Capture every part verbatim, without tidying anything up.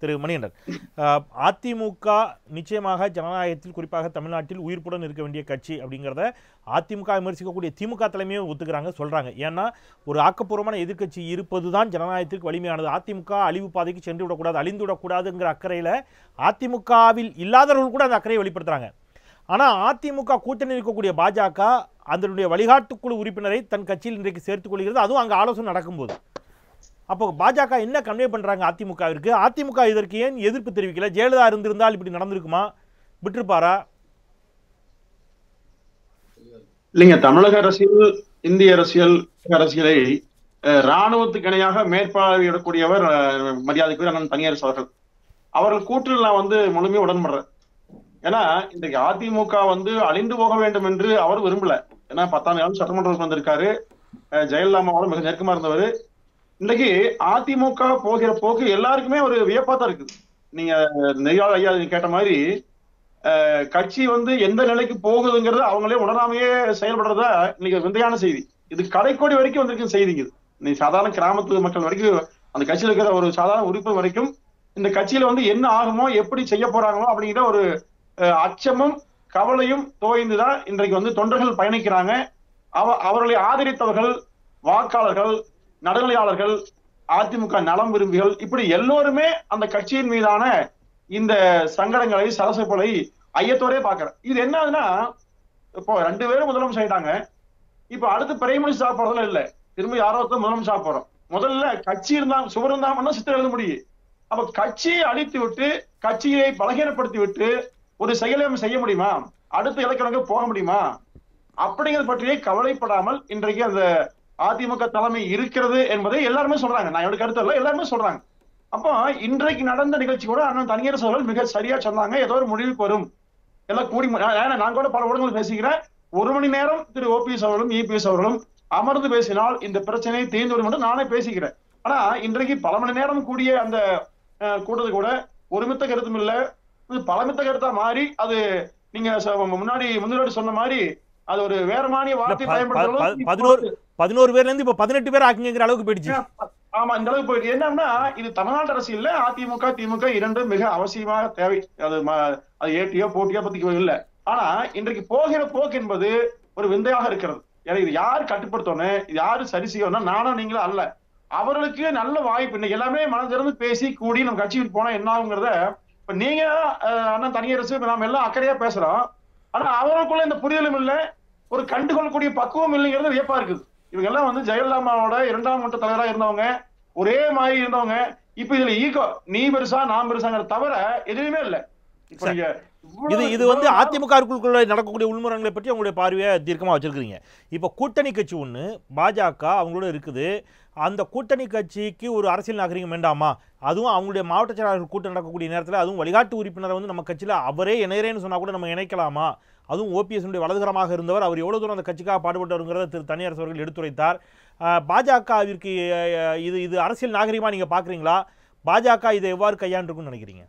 திரு மணிகண்டன், அதிமுக நிச்சயமாக ஜனநாயகத்தில் குறிப்பாக தமிழ்நாட்டில் உயிர்ப்புடன் இருக்க வேண்டிய கட்சி அப்படிங்கிறத அதிமுக விமர்சிக்கக்கூடிய திமுக தலைமையும் ஒத்துக்கிறாங்க, சொல்றாங்க. ஏன்னா ஒரு ஆக்கப்பூர்வமான எதிர்க்கட்சி இருப்பது தான் ஜனநாயகத்திற்கு வலிமையானது. அதிமுக அழிவு பாதைக்கு சென்று விடக்கூடாது, அழிந்து விடக்கூடாதுங்கிற அக்கறையில் அதிமுகவில் இல்லாதவர்கள் கூட அந்த அக்கறையை வெளிப்படுத்துறாங்க. ஆனால் அதிமுக கூட்டணி இருக்கக்கூடிய பாஜக அதனுடைய வழிகாட்டுக்குழு உறுப்பினரை தன் கட்சியில் இன்றைக்கு சேர்த்துக் கொள்கிறது, அதுவும் அங்கே ஆலோசனை நடக்கும்போது. அப்போ பாஜக என்ன கன்வே பண்றாங்க அதிமுகவிற்கு? அதிமுக இதற்கு ஏன் எதிர்ப்பு தெரிவிக்கல? ஜெயலலிதா இருந்திருந்தால் இப்படி நடந்திருக்குமா? விட்டுருப்பாரா? இல்லைங்க, தமிழக அரசியல் இந்திய அரசியல் அரசியலை ராணுவத்துக்கு இணையாக மேற்பார்வையிடக்கூடியவர் மரியாதைக்குரிய அண்ணன் தனியரசு அவர்கள். அவர்கள் கூற்றில் நான் வந்து முழுமையாக உடன்படுறேன். ஏன்னா இன்றைக்கு அதிமுக வந்து அழிந்து போக வேண்டும் என்று அவர் விரும்பல. ஏன்னா பத்தாம் நாள் சட்டமன்றத்துக்கு வந்திருக்காரு, ஜெயலலிதா அம்மாவோட மிக நெருக்கமா இருந்தவர். இன்னைக்கு அதிமுக போகிற போக்கு எல்லாருக்குமே ஒரு வியப்பா தான் இருக்குது. நீங்க நெய்யாள் ஐயா கேட்ட மாதிரி கட்சி வந்து எந்த நிலைக்கு போகுதுங்கிறது அவங்களே உணராமையே செயல்படுறதா இன்னைக்கு விந்தையான செய்தி. இது கடைக்கோடி வரைக்கும் வந்திருக்கும் செய்திங்க. நீ சாதாரண கிராமத்து மக்கள் வரைக்கும், அந்த கட்சியில் இருக்கிற ஒரு சாதாரண உறுப்பினர் வரைக்கும் இந்த கட்சியில வந்து என்ன ஆகுமோ, எப்படி செய்ய போறாங்களோ அப்படிங்கிற ஒரு அச்சமும் கவலையும் தோய்ந்துதான் இன்றைக்கு வந்து தொண்டர்கள் பயணிக்கிறாங்க. அவ அவர்களை ஆதரித்தவர்கள், வாக்காளர்கள், நடுநிலையாளர்கள், அதிமுக நலம் விரும்பிகள், இப்படி எல்லோருமே அந்த கட்சியின் மீதான இந்த சங்கடங்களை, சலசப்புகளை ஐயத்தோடே பாக்குறேன். இது என்ன ஆகுதுன்னா, இப்போ ரெண்டு பேரும் முதலமைச்சர் ஆயிட்டாங்க. இப்ப அடுத்து பிரைம் மினிஸ்டர் ஆக போறதுல இல்ல, திரும்ப யாரோ ஒருத்தர் முதலமைச்சர் ஆக போறோம். முதல்ல கட்சி இருந்தா சுவர் இருந்தா சித்திரம் எழுத முடியும். அப்ப கட்சியை அழித்து விட்டு, கட்சியை பலகீனப்படுத்தி விட்டு ஒரு செயலை செய்ய முடியுமா? அடுத்த இலக்கணக்கு போக முடியுமா? அப்படிங்கிறது பற்றியே கவலைப்படாமல் இன்றைக்கு அந்த அதிமுக தலைமை இருக்கிறது என்பதை எல்லாருமே சொல்றாங்க. நான் என்னோட கருத்து இல்ல, எல்லாருமே சொல்றாங்க. அப்போ இன்றைக்கு நடந்த நிகழ்ச்சி கூட அண்ணன் தனியரசு அவர்கள் மிக சரியா சொன்னாங்க. ஏதோ ஒரு முடிவுக்கு வரும், எல்லாம் கூடி. நான் கூட பல ஊடகங்கள் பேசிக்கிறேன். ஒரு மணி நேரம் திரு ஓபிஎஸ் அவர்களும் இபிஎஸ் அவர்களும் அமர்ந்து பேசினால் இந்த பிரச்சனை தீர்ந்துவிடும் என்று நானே பேசிக்கிறேன். ஆனா இன்றைக்கு பல மணி நேரம் கூடிய அந்த கூட்டத்தை கூட ஒருமித்த கருத்தும் இல்ல, பலமித்த கருத்தா மாறி, அது நீங்க முன்னாடி முன்னாடி சொன்ன மாதிரி அது ஒரு வேற மானிய வார்த்தை பயன்படுத்த பதினோரு பேர்ல இருந்து இப்ப பதினெட்டு பேர் ஆக்குங்கிற அளவுக்கு போயிடுச்சு. ஆமா, இந்த அளவுக்கு போயிடுச்சு. என்னன்னா இது தமிழ்நாட்டு அரசியல்ல அதிமுக திமுக இரண்டும் மிக அவசியமாக தேவை. அது அது ஏட்டியோ போட்டியோ பத்தி இல்ல. ஆனா இன்றைக்கு போகிற போக்கு என்பது ஒரு விந்தையாக இருக்கிறது. இது யாரு கட்டுப்படுத்தணும், இது யாரு சரி செய்யணும், நானும் நீங்களும் அல்ல. அவர்களுக்கு நல்ல வாய்ப்பு. இன்னைக்கு எல்லாமே மனதிலிருந்து பேசி கூடி நம்ம கட்சிக்கு போனா என்ன ஆகுங்கிறத இப்ப நீங்க அண்ணன் தனியரசு நாம எல்லாம் அக்கறையா பேசுறோம். ஆனா அவர்களுக்குள்ள இந்த புரிதலும் இல்லை, ஒரு கண்டுகொள்ளக்கூடிய பக்குவம் இல்லைங்கிறது வியப்பா இருக்குது. இவங்க எல்லாம் வந்து ஜெயலலிதாவோட இரண்டாம் கட்ட தலைவரா இருந்தவங்க, ஒரே மாதிரி இருந்தவங்க. இப்ப இதுல ஈகோ, நீ பெருசா நான் பெருசாங்கிற தவிர எதுவுமே இல்லை. இப்ப நீங்க இது இது வந்து அதிமுகவுக்குள்ள நடக்கக்கூடிய உள்முறைகளை பற்றி உங்களுடைய பார்வையை தீர்க்கமா வச்சிருக்கீங்க. இப்ப கூட்டணி கட்சி ஒண்ணு பாஜக அவங்களோட இருக்குது. அந்த கூட்டணி கட்சிக்கு ஒரு அரசியல் நாகரிகம் வேண்டாமா? அதுவும் அவங்களுடைய மாவட்ட செயலாளர்கள் கூட்டம் நடக்கக்கூடிய நேரத்தில் அதுவும் வழிகாட்டு உறுப்பினரை வந்து நம்ம கட்சியில் அவரே இணையறேன்னு சொன்னா கூட நம்ம இணைக்கலாமா? அதுவும் ஓபிஎஸ் வலதுகரமாக இருந்தவர், அவர் எவ்வளவு தூரம் அந்த கட்சிக்காக பாடுபட்டவருங்கிறத திரு தனியரசு அவர்கள் எடுத்துரைத்தார். பாஜகவிற்கு இது இது அரசியல் நாகரிகமா நீங்க பாக்குறீங்களா? பாஜக இதை எவ்வாறு கையாண்டிருக்குன்னு நினைக்கிறீங்க?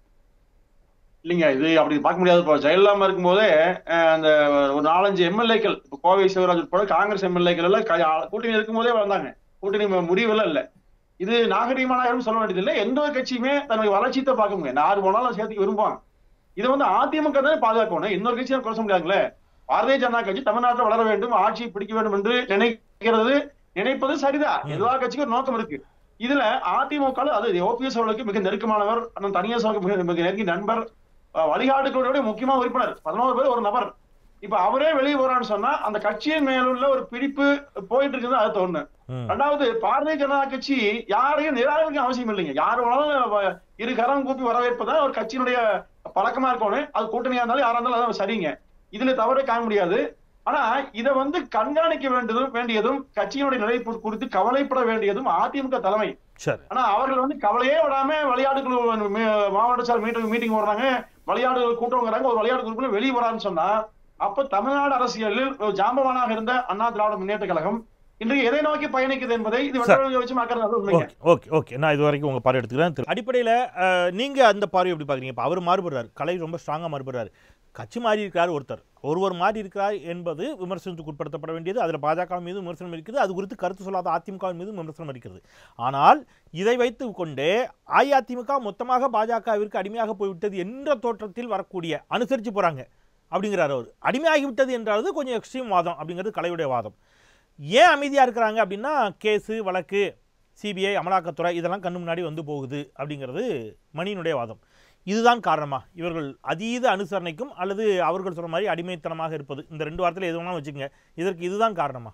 இல்லைங்க, இது அப்படி பார்க்க முடியாது. இப்போ ஜெயலலிதா இருக்கும் போதே அந்த ஒரு நாலஞ்சு எம்எல்ஏக்கள், இப்போ கோவை சிவராஜ் போல காங்கிரஸ் எம்எல்ஏக்கள் எல்லாம் கூட்டணி இருக்கும் போதே வந்தாங்க. கூட்டணி முடிவெல்லாம் இல்லை. இது நாகரிகமான யாரும் சொல்ல வேண்டியது இல்லை. எந்த ஒரு கட்சியுமே தன்னுடைய வளர்ச்சியை பார்க்க முடியாது. யாரு போனாலும் சேர்த்துக்கு விரும்புவாங்க. இதை வந்து அதிமுக தான் பாதுகாக்கணும். இன்னொரு கட்சியை குறை சொல்ல முடியாதுங்களே. பாரதிய ஜனதா கட்சி தமிழ்நாட்டில் வளர வேண்டும், ஆட்சியை பிடிக்க வேண்டும் என்று நினைக்கிறது, நினைப்பது சரிதான். எல்லா கட்சிக்கும் நோக்கம் இருக்கு. இதுல அதிமுக அது ஓபிஎஸ் அவர்களுக்கு மிக நெருக்கமானவர், தனியார் மிக மிக நெருங்கிய நண்பர், வழிகாட்டுகளுடைய முக்கியமான உறுப்பினர், பதினோரு பேர் ஒரு நபர். இப்ப அவரே வெளியே போறான்னு சொன்னா அந்த கட்சியின் மேலுள்ள ஒரு பிடிப்பு போயிட்டு இருக்குது. அது ஒண்ணு. ரெண்டாவது, பாரதிய ஜனதா கட்சி யாரையும் நிராகரிக்க அவசியம் இல்லைங்க. யாரு வேணாலும் இரு கரம் கூப்பி வரவேற்பதான் ஒரு கட்சியினுடைய பழக்கமா இருக்கணும். அது கூட்டணியா இருந்தாலும் யாரா இருந்தாலும் அதான் சரிங்க. இதுல தவறே காண முடியாது. ஆனா இதை வந்து கண்காணிக்க வேண்டியதும் வேண்டியதும் கட்சியினுடைய நிலை குறித்து கவலைப்பட வேண்டியதும் அதிமுக தலைமை. ஆனா அவர்கள் வந்து கவலையே விடாம விளையாட்டுகள் மாவட்ட சார் மீட்டிங் மீட்டிங் போடுறாங்க, விளையாடுகள் கூட்டம்ங்கிறாங்க. ஒரு விளையாட்டு குரூப்ல வெளியே வரான்னு சொன்னா அப்ப தமிழ்நாடு அரசியலில் ஜாம்பவானாக இருந்த அண்ணா திராவிட முன்னேற்ற கழகம் இன்றைக்கு எதை நோக்கி பயணிக்குது என்பதை இது வச்சு பார்க்கறது. ஓகே ஓகே நான் இது வரைக்கும் உங்க பார்வை எடுத்துக்கிறேன். அடிப்படையில் நீங்க அந்த பார்வை எப்படி பாக்குறீங்க? இப்ப அவர் மாறுபடுறாரு, கலை ரொம்ப ஸ்ட்ராங்கா மாறுபடுறாரு. கட்சி மாறி இருக்கிறார் ஒருத்தர், ஒருவர் மாறி இருக்கிறார் என்பது விமர்சனத்துக்கு உட்படுத்தப்பட வேண்டியது. அதில் பாஜக மீது விமர்சனம் இருக்கிறது, அது குறித்து கருத்து சொல்லாத அதிமுகவின் மீது விமர்சனம் இருக்கிறது. ஆனால் இதை வைத்து கொண்டே அஇஅதிமுக மொத்தமாக பாஜகவிற்கு அடிமையாக போய்விட்டது என்ற தோற்றத்தில் வரக்கூடிய அனுசரித்து போகிறாங்க அப்படிங்கிறார் அவர். அடிமையாகிவிட்டது என்றாவது கொஞ்சம் எக்ஸ்ட்ரீம் வாதம் அப்படிங்கிறது கலையுடைய வாதம். ஏன் அமைதியாக இருக்கிறாங்க அப்படின்னா கேஸு வழக்கு சிபிஐ அமலாக்கத்துறை இதெல்லாம் கண்ணு முன்னாடி வந்து போகுது அப்படிங்கிறது மணியினுடைய வாதம். இதுதான் காரணமா இவர்கள் அதீத அனுசரணைக்கும் அல்லது அவர்கள் சொல்ற மாதிரி அடிமைத்தனமாக இருப்பது? இந்த ரெண்டு வாரத்தில் எது வேணாலும் வச்சுக்கோங்க, இதற்கு இதுதான் காரணமா?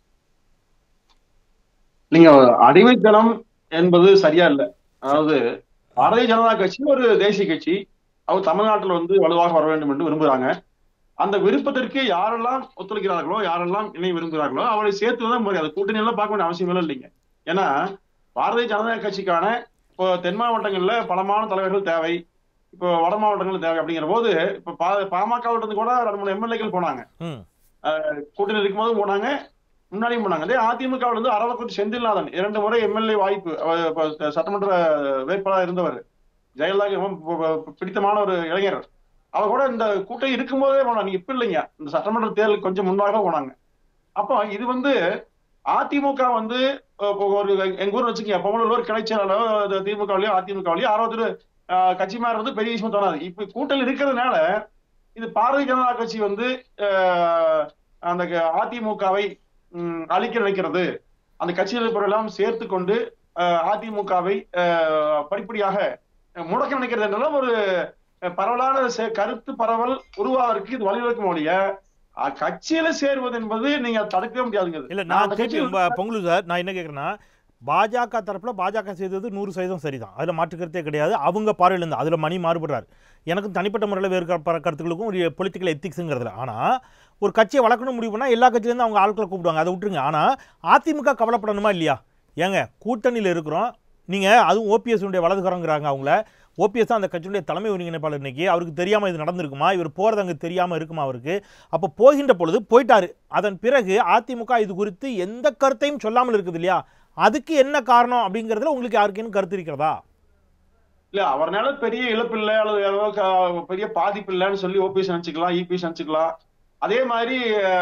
நீங்க அடிமைத்தனம் என்பது சரியா இல்லை. அதாவது பாரதிய ஜனதா கட்சி ஒரு தேசிய கட்சி, அவர் தமிழ்நாட்டில் வந்து வலுவாக வர வேண்டும் என்று விரும்புகிறாங்க. அந்த விருப்பத்திற்கு யாரெல்லாம் ஒத்துழைக்கிறார்களோ யாரெல்லாம் இணை விரும்புகிறார்களோ அவரை சேர்த்துதான் முறை. அது கூட்டணி எல்லாம் பார்க்க வேண்டிய அவசியம் இல்லைங்க. ஏன்னா பாரதிய ஜனதா கட்சிக்கான இப்போ தென் மாவட்டங்கள்ல பலமான தலைவர்கள் தேவை, இப்போ வட மாவட்டங்கள் தேவை. அப்படிங்கிற போது இப்ப பாமகவில இருந்து கூட ரெண்டு மூணு எம்எல்ஏக்கள் போனாங்க, கூட்டணி இருக்கும் போதும் போனாங்க, முன்னாடியும் போனாங்க. அதே அதிமுகவில இருந்து அரவக்குறிச்சி செந்தில்நாதன் இரண்டு முறை எம்எல்ஏ வாய்ப்பு, சட்டமன்ற வேட்பாளர் இருந்தவர், ஜெயலலிதா பிடித்தமான ஒரு இளைஞர். அவர் கூட இந்த கூட்டணி இருக்கும்போதே போனாங்க, இப்ப இல்லைங்க, இந்த சட்டமன்ற தேர்தல் கொஞ்சம் முன்பாக போனாங்க. அப்போ இது வந்து அதிமுக வந்து ஒரு எங்க ஊர் வச்சுக்கோங்க, பொங்கலூர் கிளைச்சலாளோ திமுகவிலயோ அதிமுகவிலயோ அறுபது கட்சி மாறு வந்து பெரிய விஷயம் தோணாது. இப்ப கூட்டணி இருக்கிறதுனால இது பாரதிய ஜனதா கட்சி வந்து அந்த அதிமுகவை அழிக்க நினைக்கிறது, அந்த கட்சிகள் எல்லாம் சேர்த்து கொண்டு அதிமுகவை படிப்படியாக முடக்க நினைக்கிறது என்றாலும் ஒரு பரவலான கருத்து பரவல் உருவாவதற்கு இது வழிவகுக்கும் ஒழிய கட்சியில சேருவது என்பது நீங்க தடுக்கவே முடியாதுங்க. இல்ல நான் பொங்கலு சார், நான் என்ன கேட்கறேன்னா பாஜக தரப்புல பாஜக செய்தது நூறு சதவீதம் சரிதான், அதுல மாற்று கருத்தே கிடையாது. அவங்க பார்வையில் இருந்து அதுல மணி மாறுபடுறாரு. எனக்கு தனிப்பட்ட முறையில் வேறு கருத்துக்களுக்கும் ஒரு பொலிட்டிக்கல் எத்திக்ஸுங்கிறதுல. ஆனா ஒரு கட்சியை வளர்க்கணும் முடிவு பண்ணா எல்லா கட்சியிலேருந்து அவங்க ஆட்களை கூப்பிடுவாங்க, அதை விட்டுருங்க. ஆனா அதிமுக கவலைப்படணுமா இல்லையா? ஏங்க கூட்டணியில் இருக்கிறோம், நீங்க அதுவும் ஓபிஎஸ் வலதுகரங்கிறாங்க, அவங்கள ஓபிஎஸ் தான் அந்த கட்சியுடைய தலைமை ஒருங்கிணைப்பாளர். இன்னைக்கு அவருக்கு தெரியாம இது நடந்திருக்குமா? இவர் போறது அங்கே தெரியாம இருக்குமா அவருக்கு? அப்போ போகின்ற பொழுது போயிட்டாரு. அதன் பிறகு அதிமுக இது குறித்து எந்த கருத்தையும் சொல்லாமல் இருக்குது இல்லையா? அதுக்கு என்ன காரணம் அப்படிங்கிறதுல உங்களுக்கு யாருக்கேன்னு கருத்து இருக்கிறதா? இல்ல அவர்னால பெரிய இழப்பு இல்லை அல்லது பெரிய பாதிப்பு இல்லைன்னு சொல்லி ஓபிஎஸ் நினைச்சுக்கலாம், இபிஎஸ் நினைச்சுக்கலாம். அதே மாதிரி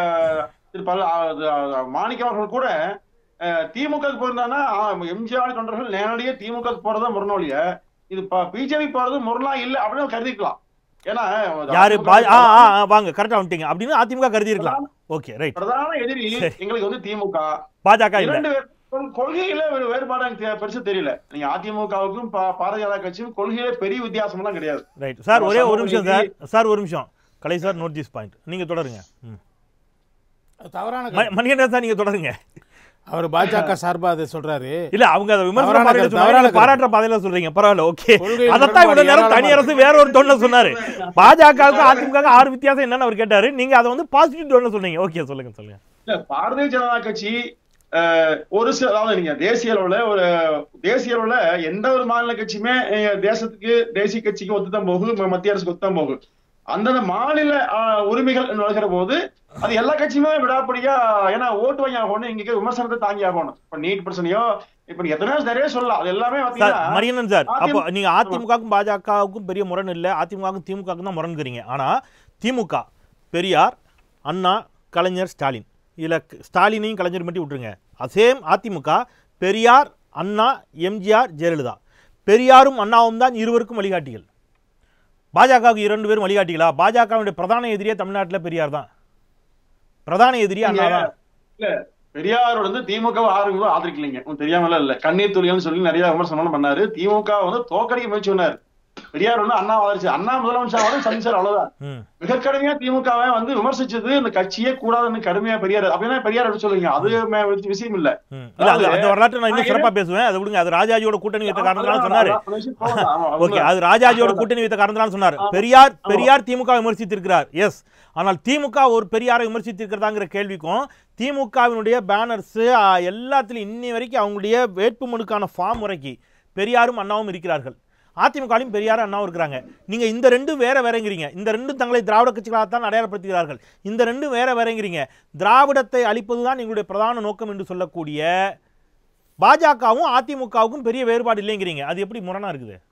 மாணிக்கம் அவர்கள் கூட திமுக போயிருந்தாங்கன்னா எம்ஜிஆர் தொண்டர்கள் நேரடியாக திமுக போறதான் முரணோலிய, இது பிஜேபி போறது முரணா இல்ல அப்படின்னு கருதிக்கலாம். ஏன்னா யாரு வாங்க கரெக்டா வந்துட்டீங்க அப்படின்னு அதிமுக கருதி இருக்கலாம். Okay right. பிரதான எதிரி எங்களுக்கு வந்து திமுக, பாஜக இரண்டு கொள்கையில ஒரு வேறுபாடு எனக்கு பெருசு தெரியல. நீங்க அதிமுகவுக்கும் பாரதிய ஜனதா கட்சியும் கொள்கையில பெரிய வித்தியாசம் எல்லாம் கிடையாது. ரைட் சார், ஒரே ஒரு நிமிஷம் சார், சார் ஒரு நிமிஷம் Kalai sir, note this point, நீங்க தொடருங்க. தவறான மணிகண்டன் சார் நீங்க தொடருங்க. அவர் பாஜக சார்பா அதை சொல்றாரு. இல்ல அவங்க அதை விமர்சனம் பாராட்டுற பாதையில சொல்றீங்க, பரவாயில்ல ஓகே. அதைத்தான் இவ்வளவு நேரம் தனி அரசு வேற ஒரு டோன்ல சொன்னாரு. பாஜகவுக்கு அதிமுக ஆறு வித்தியாசம் என்னன்னு அவர் கேட்டாரு, நீங்க அதை வந்து பாசிட்டிவ் டோன்ல சொன்னீங்க. ஓகே சொல்லுங்க சொல்லுங்க. இல்ல பாரதிய ஜனதா கட்சி ஒரு சில, அதாவது நீங்க தேசிய அளவுல ஒரு தேசிய அளவுல எந்த ஒரு மாநில கட்சியுமே தேசத்துக்கு தேசிய கட்சிக்கு ஒத்துதான் போகும், மத்திய அரசுக்கு ஒத்துதான் போகும். அந்தந்த மாநில உரிமைகள் நுழைகிற போது அது எல்லா கட்சியுமே விடாப்படியா, ஏன்னா ஓட்டு வாங்கி ஆகணும், இங்க விமர்சனத்தை தாங்கி ஆகணும். இப்ப நீட் பிரச்சனையோ இப்ப எத்தனையோ நிறைய சொல்லலாம், அது எல்லாமே மரியனன் சார். அப்போ நீங்க அதிமுகவுக்கும் பாஜகவுக்கும் பெரிய முரண் இல்லை, அதிமுகவுக்கும் திமுகவுக்கும் தான் முரண்கிறீங்க. ஆனா திமுக பெரியார், அண்ணா, கலைஞர், ஸ்டாலின், இதுல ஸ்டாலினையும் கலைஞர் மட்டும் விட்டுருங்க. சேம் அதிமுக பெரியார், அண்ணா, எம்ஜிஆர், ஜெயலலிதா. பெரியாரும் அண்ணாவும் தான் இருவருக்கும் வழிகாட்டிகள். பாஜகவுக்கு இரண்டு பேரும் வழிகாட்டிகளா? பாஜகவுடைய பிரதான எதிரியே தமிழ்நாட்டில் பெரியார் தான், பிரதான எதிரியே அண்ணா தான். இல்ல பெரியாரோட வந்து திமுக ஆதரவு ஆதரிக்கலைங்க, தெரியாமல இல்ல, கண்ணீர் துளின்னு சொல்லி நிறைய விமர்சனம் பண்ணாரு. திமுக வந்து தோக்கடிக்க முயற்சி பண்ணாரு. பெரியார் வந்து அண்ணா ஆதரிச்சு, அண்ணா முதலமைச்சர் சந்திச்சார், அவ்வளவுதான். மிக கடுமையா திமுகவை வந்து விமர்சிச்சது இந்த கட்சியே கூடாதுன்னு கடுமையா பெரியார் அப்படின்னா பெரியார் அப்படி சொல்லுங்க, அது விஷயம் இல்ல. அந்த வரலாற்று நான் இன்னும் சிறப்பா பேசுவேன், அதை விடுங்க. அது ராஜாஜியோட கூட்டணி வைத்த காரணத்தால சொன்னாரு. ஓகே, அது ராஜாஜியோட கூட்டணி வைத்த காரணத்தால சொன்னாரு. பெரியார் பெரியார் திமுக விமர்சித்திருக்கிறார், எஸ். ஆனால் திமுக ஒரு பெரியாரை விமர்சித்திருக்கிறதாங்கிற கேள்விக்கும் திமுகவினுடைய பேனர்ஸ் எல்லாத்திலும் இன்னி வரைக்கும் அவங்களுடைய வேட்புமனுக்கான ஃபார்ம் வரைக்கும் பெரியாரும் அண்ணாவும் இருக்கிறார்கள். அதிமுகலையும் பெரியாரும் அண்ணாவும் இருக்கிறாங்க. நீங்க இந்த ரெண்டும் வேற வேறங்கிறீங்க. இந்த ரெண்டும் தங்களை திராவிட கட்சிகளாகத்தான் அடையாளப்படுத்துகிறார்கள். இந்த ரெண்டும் வேற வேறங்கிறீங்க. திராவிடத்தை அழிப்பதுதான் எங்களுடைய பிரதான நோக்கம் என்று சொல்லக்கூடிய பாஜகவும் அதிமுகவுக்கும் பெரிய வேறுபாடு இல்லைங்கிறீங்க. அது எப்படி முரணா இருக்குது?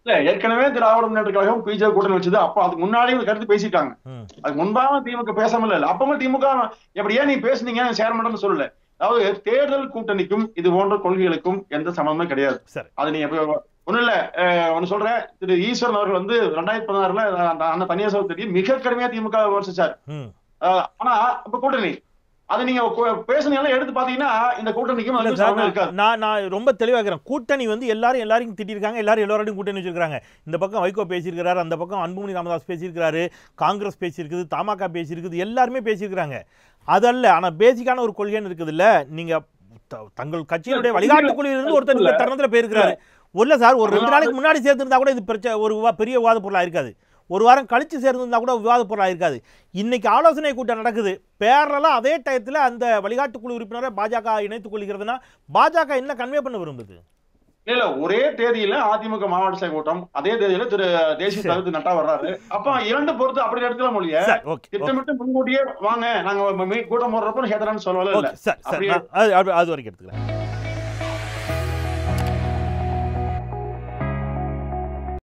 இல்ல ஏற்கனவே திராவிட முன்னேற்ற கழகம் பிஜேபி கூட்டணி வச்சது. அப்ப அதுக்கு முன்னாடி ஒரு கருத்து பேசிட்டாங்க. அதுக்கு முன்பாக திமுக பேசாம இல்ல. அப்பவும் திமுக எப்படி ஏன் நீ பேசுனீங்க சேர மாட்டேன்னு சொல்லல. அதாவது தேர்தல் கூட்டணிக்கும் இது போன்ற கொள்கைகளுக்கும் எந்த சம்பந்தமே கிடையாது. அது நீங்க ஒண்ணு இல்ல ஒண்ணு சொல்றேன். திரு ஈஸ்வரன் அவர்கள் வந்து ரெண்டாயிரத்தி பதினாறுல அந்த தனியார் சகோதரி மிக கடுமையா திமுக விமர்சிச்சார். ஆனா இப்ப கூட்டணி அது நீங்க பேசுனீங்க எடுத்து பாத்தீங்கன்னா இந்த கூட்டணிக்கும் நான் நான் ரொம்ப தெளிவா இருக்கிறேன். கூட்டணி வந்து எல்லாரும் எல்லாரையும் திட்டிருக்காங்க, எல்லாரும் எல்லாரோடையும் கூட்டணி வச்சிருக்காங்க. இந்த பக்கம் வைகோ பேசியிருக்கிறாரு, அந்த பக்கம் அன்புமணி ராமதாஸ் பேசியிருக்கிறாரு, காங்கிரஸ் பேசியிருக்குது, தமாக பேசியிருக்குது, எல்லாருமே பேசியிருக்கிறாங்க. அதல்ல ஆனா பேசிக்கான ஒரு கொள்கைன்னு இருக்குது இல்ல. நீங்க தங்கள் கட்சியினுடைய வழிகாட்டு குழுவிலிருந்து ஒருத்தர் இந்த தருணத்துல போயிருக்கிறாரு. இல்ல சார், ஒரு ரெண்டு நாளைக்கு முன்னாடி சேர்த்திருந்தா கூட இது பிரச்சனை ஒரு பெரிய விவாத பொருளா இருக்காது. ஒரு வாரம் கழிச்சு சேர்ந்திருந்தா கூட விவாத பொருளாக இருக்காது. இன்னைக்கு ஆலோசனை கூட்டம் நடக்குது. பேரலாம் அதே டயத்தில் அந்த வழிகாட்டு குழு உறுப்பினரை பாஜக இணைத்துக் கொள்கிறதுனா பாஜக என்ன கன்வே பண்ண விரும்புது? இல்ல ஒரே தேதியில அதிமுக மாவட்ட செயல் கூட்டம், அதே தேதியில திரு தேசிய தலைவர் நட்டா வர்றாரு. அப்ப இரண்டு பொறுத்து அப்படி எடுத்துல மொழிய திட்டமிட்டு முன்கூட்டியே வாங்க நாங்க கூட்டம் போடுறப்ப கேட்கறான்னு சொல்லல. அது வரைக்கும் எடுத்துக்கிறேன்.